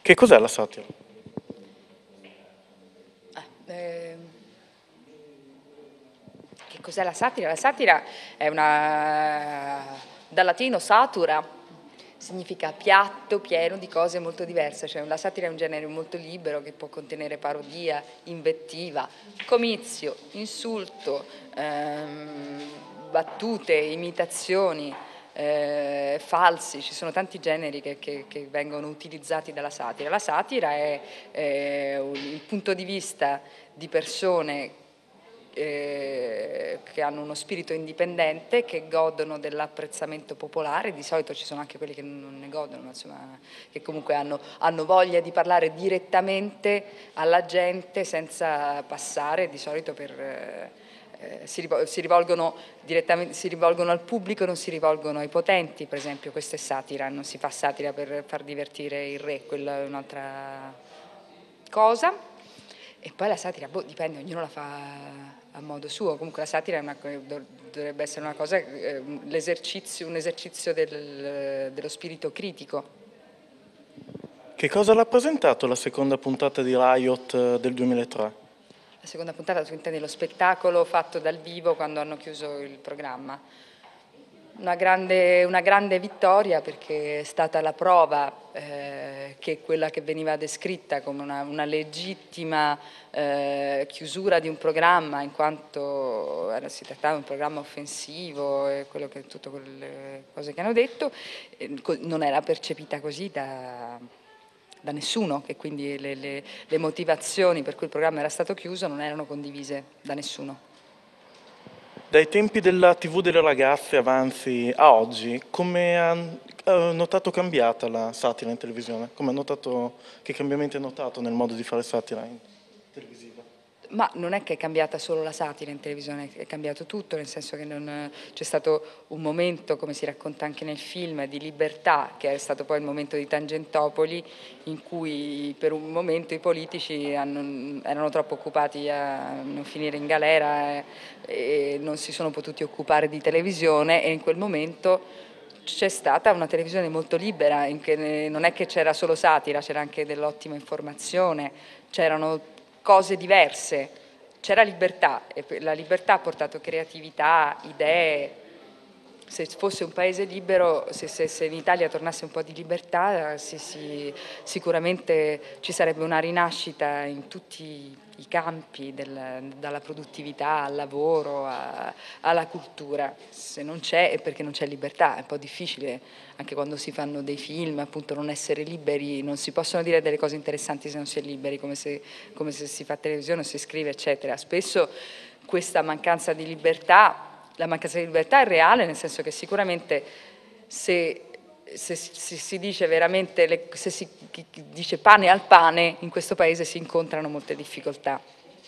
Che cos'è la satira? Che cos'è la satira? La satira è dal latino satura, significa piatto pieno di cose molto diverse, cioè la satira è un genere molto libero che può contenere parodia, invettiva, comizio, insulto, battute, imitazioni, falsi, ci sono tanti generi che vengono utilizzati dalla satira. La satira è il punto di vista di persone che hanno uno spirito indipendente, che godono dell'apprezzamento popolare. Di solito ci sono anche quelli che non ne godono, ma insomma, che comunque hanno voglia di parlare direttamente alla gente senza passare di solito per... si rivolgono direttamente, si rivolgono al pubblico, non si rivolgono ai potenti. Per esempio, questa è satira, non si fa satira per far divertire il re, quella è un'altra cosa. E poi la satira, dipende, ognuno la fa a modo suo. Comunque la satira dovrebbe essere una cosa, un esercizio dello spirito critico. Che cosa ha rappresentato la seconda puntata di Riot del 2003? La seconda puntata, tu intendi lo spettacolo fatto dal vivo quando hanno chiuso il programma. Una grande vittoria, perché è stata la prova che quella che veniva descritta come una legittima chiusura di un programma, in quanto si trattava di un programma offensivo e tutte quelle cose che hanno detto, non era percepita così da nessuno, e quindi le motivazioni per cui il programma era stato chiuso non erano condivise da nessuno. Dai tempi della TV delle ragazze avanzi a oggi, come ha notato cambiata la satira in televisione? Come ha notato, che cambiamenti ha notato nel modo di fare satira in televisiva? Ma non è che è cambiata solo la satira in televisione, è cambiato tutto, nel senso che c'è stato un momento, come si racconta anche nel film, di libertà, che è stato poi il momento di Tangentopoli, in cui per un momento i politici erano troppo occupati a non finire in galera e non si sono potuti occupare di televisione, e in quel momento c'è stata una televisione molto libera, in che non è che c'era solo satira, c'era anche dell'ottima informazione, c'erano cose diverse, c'era libertà, e la libertà ha portato creatività, idee. Se fosse un paese libero, se in Italia tornasse un po' di libertà, sicuramente ci sarebbe una rinascita in tutti i campi, dalla produttività al lavoro alla cultura. Se non c'è è perché non c'è libertà. È un po' difficile anche quando si fanno dei film, appunto, non essere liberi, non si possono dire delle cose interessanti se non si è liberi, come se si fa televisione o si scrive, eccetera. Spesso questa mancanza di libertà, la mancanza di libertà è reale, nel senso che sicuramente se si dice veramente, se si dice pane al pane, in questo paese si incontrano molte difficoltà.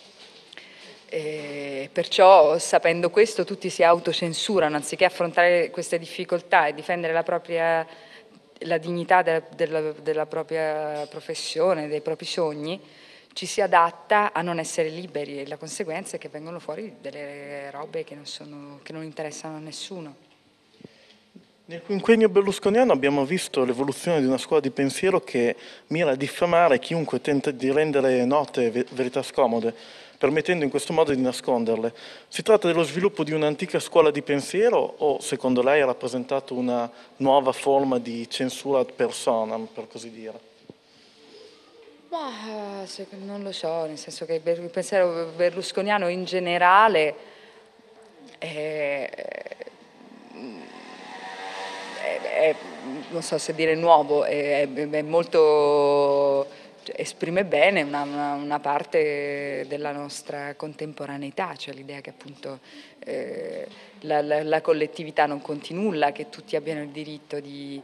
Perciò, sapendo questo, tutti si autocensurano, anziché affrontare queste difficoltà e difendere la dignità della propria professione, dei propri sogni, ci si adatta a non essere liberi, e la conseguenza è che vengono fuori delle robe che non interessano a nessuno. Nel quinquennio berlusconiano abbiamo visto l'evoluzione di una scuola di pensiero che mira a diffamare chiunque tenta di rendere note verità scomode, permettendo in questo modo di nasconderle. Si tratta dello sviluppo di un'antica scuola di pensiero o, secondo lei, ha rappresentato una nuova forma di censura ad personam, per così dire? Ma non lo so, nel senso che il pensiero berlusconiano in generale non so se dire nuovo, è molto, cioè, esprime bene una parte della nostra contemporaneità, cioè l'idea che appunto la collettività non conti nulla, che tutti abbiano il diritto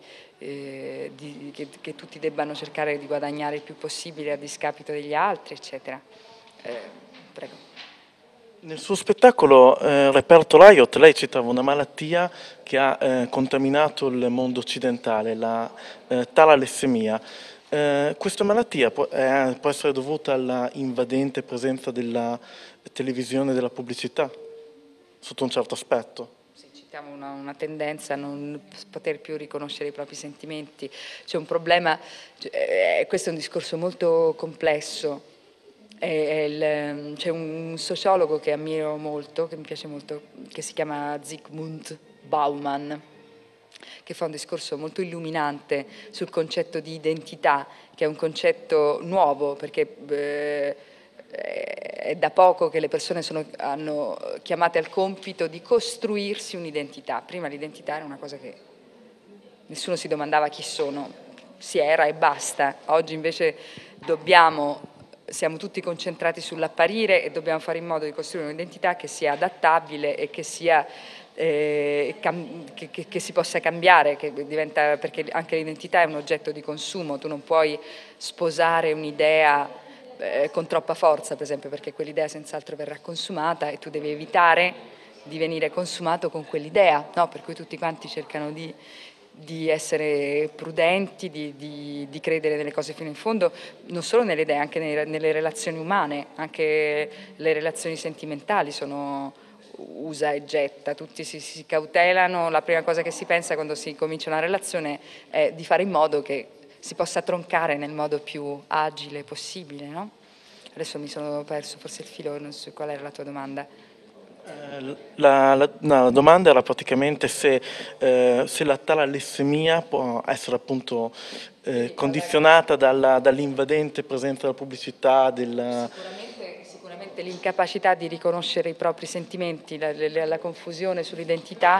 che tutti debbano cercare di guadagnare il più possibile a discapito degli altri, eccetera. Prego. Nel suo spettacolo Reperto Riot lei citava una malattia che ha contaminato il mondo occidentale, la talaressemia. Questa malattia può essere dovuta alla invadente presenza della televisione e della pubblicità, sotto un certo aspetto. Sì, sentiamo una tendenza a non poter più riconoscere i propri sentimenti. C'è un problema, questo è un discorso molto complesso. C'è un sociologo che ammiro molto, che mi piace molto, che si chiama Zygmunt Bauman, che fa un discorso molto illuminante sul concetto di identità, che è un concetto nuovo, perché è da poco che le persone hanno chiamate al compito di costruirsi un'identità. Prima l'identità era una cosa che nessuno si domandava chi sono, si era e basta. Oggi invece siamo tutti concentrati sull'apparire e dobbiamo fare in modo di costruire un'identità che sia adattabile e che sia che si possa cambiare, perché anche l'identità è un oggetto di consumo. Tu non puoi sposare un'idea con troppa forza, per esempio, perché quell'idea senz'altro verrà consumata e tu devi evitare di venire consumato con quell'idea, no? Per cui tutti quanti cercano di essere prudenti, di credere nelle cose fino in fondo, non solo nelle idee, anche nelle relazioni umane, anche le relazioni sentimentali sono usa e getta, tutti si cautelano, la prima cosa che si pensa quando si comincia una relazione è di fare in modo che si possa troncare nel modo più agile possibile, no? Adesso mi sono perso forse il filo, non so qual era la tua domanda. La domanda era praticamente se la talassemia può essere appunto condizionata dall'invadente presenza della pubblicità, Sicuramente l'incapacità di riconoscere i propri sentimenti, la confusione sull'identità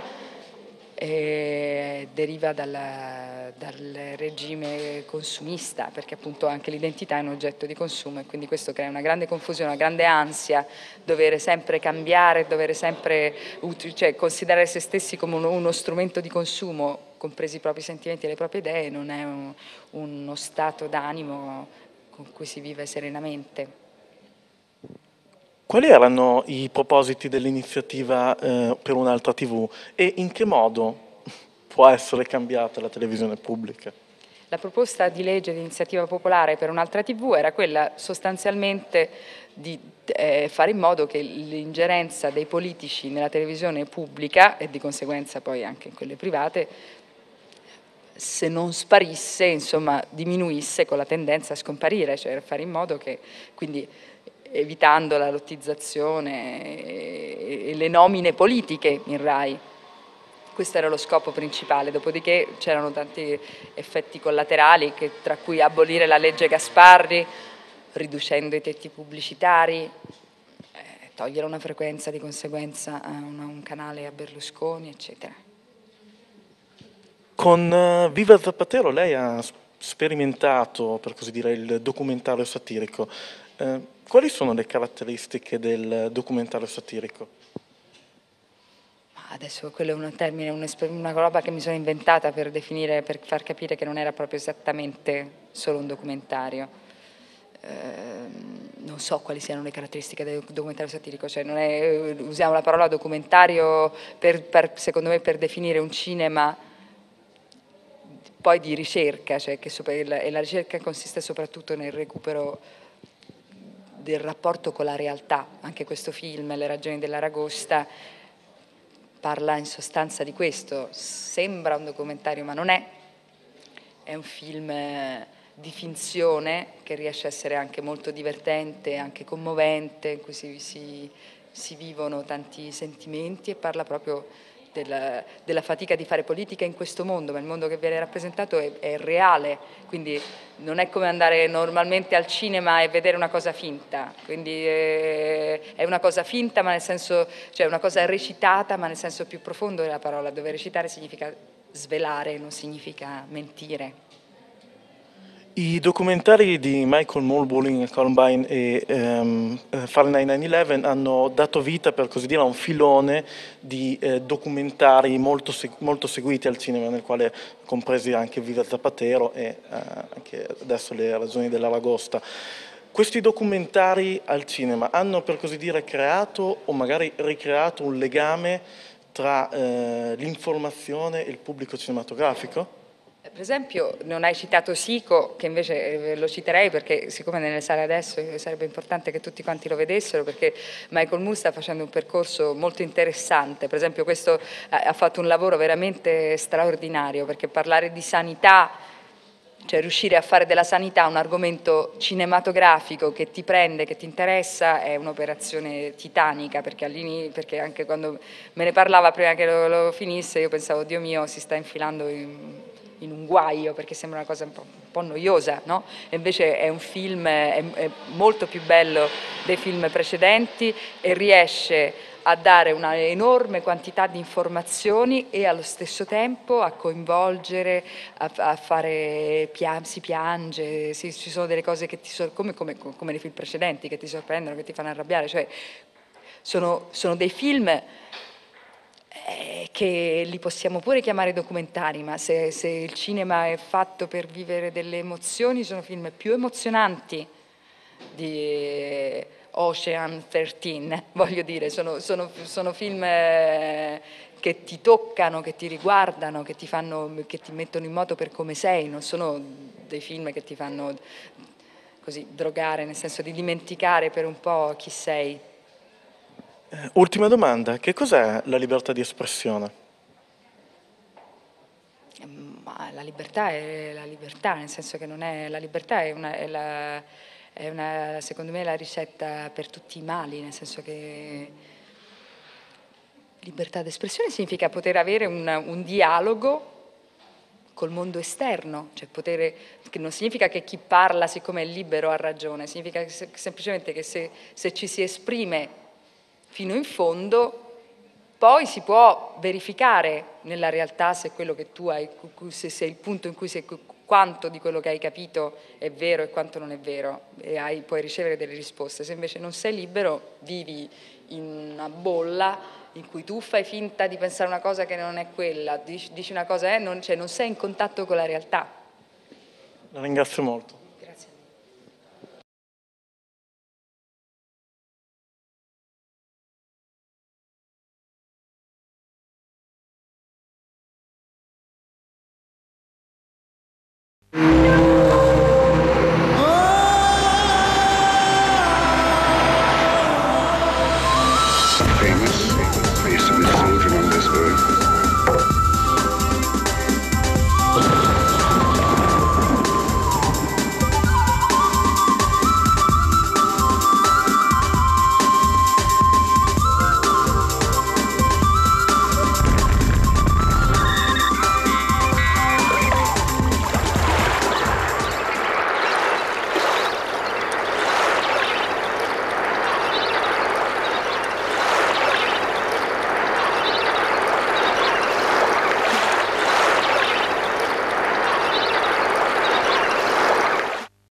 deriva dal regime consumista, perché appunto anche l'identità è un oggetto di consumo e quindi questo crea una grande confusione, una grande ansia, dovere sempre cambiare, dovere sempre considerare se stessi come uno strumento di consumo, compresi i propri sentimenti e le proprie idee, non è uno stato d'animo con cui si vive serenamente. Quali erano i propositi dell'iniziativa per un'altra TV e in che modo può essere cambiata la televisione pubblica? La proposta di legge di iniziativa popolare per un'altra TV era quella sostanzialmente di fare in modo che l'ingerenza dei politici nella televisione pubblica e di conseguenza poi anche in quelle private, se non sparisse, insomma, diminuisse con la tendenza a scomparire, cioè fare in modo che, quindi evitando la lottizzazione e le nomine politiche in Rai. Questo era lo scopo principale, dopodiché c'erano tanti effetti collaterali, tra cui abolire la legge Gasparri, riducendo i tetti pubblicitari, togliere una frequenza di conseguenza a un canale a Berlusconi, eccetera. Con Viva Zapatero lei ha sperimentato, per così dire, il documentario satirico. Quali sono le caratteristiche del documentario satirico? Adesso quello è un termine, una roba che mi sono inventata per definire, per far capire che non era proprio esattamente solo un documentario. Non so quali siano le caratteristiche del documentario satirico, cioè usiamo la parola documentario secondo me per definire un cinema poi di ricerca, cioè e la ricerca consiste soprattutto nel recupero del rapporto con la realtà. Anche questo film, Le ragioni dell'Aragosta, parla in sostanza di questo, sembra un documentario ma non è un film di finzione che riesce a essere anche molto divertente, anche commovente, in cui si vivono tanti sentimenti e parla proprio della fatica di fare politica in questo mondo, ma il mondo che viene rappresentato è reale, quindi non è come andare normalmente al cinema e vedere una cosa finta, quindi è una cosa finta, ma nel senso, cioè una cosa recitata, ma nel senso più profondo della parola, dove recitare significa svelare, non significa mentire. I documentari di Michael Moore, Bowling Columbine e Fahrenheit 9/11 hanno dato vita, per così dire, a un filone di documentari molto seguiti al cinema, nel quale compresi anche Viva Zapatero e anche adesso Le ragioni dell'Aragosta. Questi documentari al cinema hanno, per così dire, creato o magari ricreato un legame tra l'informazione e il pubblico cinematografico? Per esempio non hai citato Sico, che invece lo citerei perché siccome nelle sale adesso sarebbe importante che tutti quanti lo vedessero, perché Michael Moore sta facendo un percorso molto interessante. Per esempio questo ha fatto un lavoro veramente straordinario, perché parlare di sanità, cioè riuscire a fare della sanità un argomento cinematografico che ti prende, che ti interessa, è un'operazione titanica, perché anche quando me ne parlava prima che lo finisse io pensavo, Dio mio, si sta infilando in un guaio, perché sembra una cosa un po' noiosa, no? E invece è un film, è molto più bello dei film precedenti e riesce a dare una enorme quantità di informazioni e allo stesso tempo a coinvolgere, a fare, si piange, ci sono delle cose che come nei film precedenti, che ti sorprendono, che ti fanno arrabbiare, cioè sono dei film che li possiamo pure chiamare documentari, ma se il cinema è fatto per vivere delle emozioni, sono film più emozionanti di Ocean 13, voglio dire, sono film che ti toccano, che ti riguardano, che ti mettono in moto per come sei, non sono dei film che ti fanno così drogare, nel senso di dimenticare per un po' chi sei. Ultima domanda, che cos'è la libertà di espressione? Ma la libertà è la libertà, nel senso che non è, la libertà secondo me, la ricetta per tutti i mali, nel senso che libertà d'espressione significa poter avere un dialogo col mondo esterno, cioè che non significa che chi parla, siccome è libero, ha ragione, significa semplicemente che se ci si esprime fino in fondo, poi si può verificare nella realtà se quello che tu hai, se il punto in cui quanto di quello che hai capito è vero e quanto non è vero, e puoi ricevere delle risposte. Se invece non sei libero, vivi in una bolla in cui tu fai finta di pensare una cosa che non è quella, dici una cosa, non sei in contatto con la realtà. La ringrazio molto.